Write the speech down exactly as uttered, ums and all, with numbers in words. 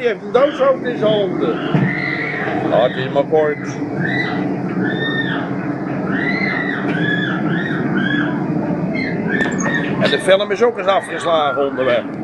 die heeft een doodshoofd in zijn handen. Ah, het is maar kort. En de film is ook eens afgeslagen onderweg.